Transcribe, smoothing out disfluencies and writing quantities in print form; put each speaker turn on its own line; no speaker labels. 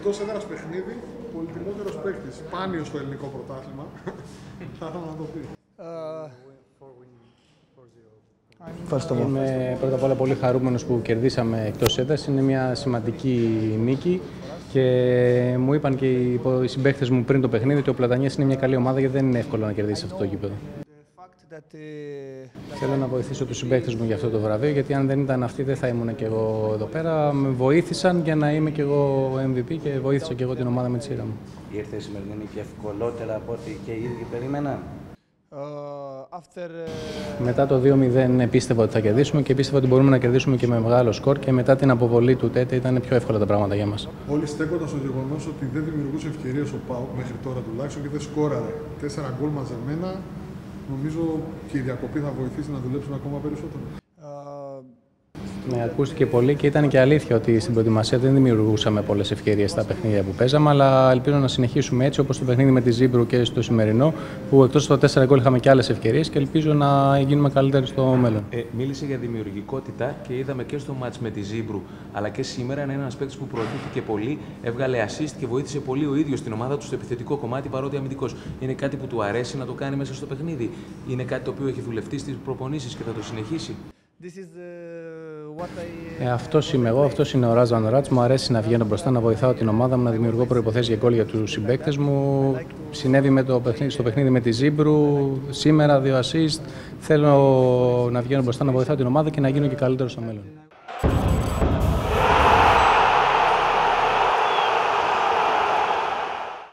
εκτός έδρας παιχνίδι, πολυτιμότερος παίκτης. Σπάνιο στο ελληνικό πρωτάθλημα. Θα ήθελα να το πει.
Είμαι πρώτα απ' όλα πολύ χαρούμενος που κερδίσαμε εκτός έδρας. Είναι μια σημαντική νίκη και μου είπαν και οι συμπαίκτες μου πριν το παιχνίδι ότι ο Πλατανιές είναι μια καλή ομάδα γιατί δεν είναι εύκολο να κερδίσει αυτό το γήπεδο. Θέλω να βοηθήσω τους συμπαίκτες μου για αυτό το βραβείο, γιατί αν δεν ήταν αυτοί δεν θα ήμουν και εγώ εδώ πέρα. Με βοήθησαν για να είμαι και εγώ MVP και βοήθησα και εγώ την ομάδα με τη σειρά μου.
Ήρθε η σημερινή νίκη ευκολότερα από ό,τι και οι ίδιοι περίμεναν.
Μετά το 2-0 πίστευα ότι θα κερδίσουμε και πίστευα ότι μπορούμε να κερδίσουμε και με μεγάλο σκορ, και μετά την αποβολή του ΤΕΤΕ ήταν πιο εύκολα τα πράγματα για μας.
Όλοι στέκονταν στο γεγονός ότι δεν δημιουργούσε ευκαιρίες ο ΠΑΟΚ μέχρι τώρα τουλάχιστον και δεν σκόραρε. 4 γκολ μαζεμένα. Νομίζω και η διακοπή θα βοηθήσει να δουλέψουν ακόμα περισσότερο.
Ναι, ακούστηκε πολύ και ήταν και αλήθεια ότι στην προετοιμασία δεν δημιουργούσαμε πολλές ευκαιρίες στα παιχνίδια που παίζαμε, αλλά ελπίζω να συνεχίσουμε έτσι, όπως το παιχνίδι με τη Ζήμπρου και στο σημερινό, που εκτός από τα 4 γκολ είχαμε και άλλες ευκαιρίες και ελπίζω να γίνουμε καλύτεροι στο μέλλον.
Μίλησε για δημιουργικότητα και είδαμε και στο μάτς με τη Ζήμπρου, αλλά και σήμερα είναι ένας παίκτης που προωθήθηκε πολύ, έβγαλε assist και βοήθησε πολύ ο ίδιος την ομάδα του στο επιθετικό κομμάτι, παρότι αμυντικός. Είναι κάτι που του αρέσει να το κάνει μέσα στο παιχνίδι. Είναι κάτι το οποίο έχει δουλευτεί στις προπονήσεις και θα το συνεχίσει.
Αυτός είμαι εγώ, αυτός είναι ο Ράζαν Ράτς. Μου αρέσει να βγαίνω μπροστά, να βοηθάω την ομάδα μου, να δημιουργώ προϋποθέσεις για γκολ για τους συμπαίκτες μου. Συνέβη στο παιχνίδι με τη Ζήμπρου, σήμερα 2 assist. Θέλω να βγαίνω μπροστά, να βοηθάω την ομάδα και να γίνω και καλύτερο στο μέλλον.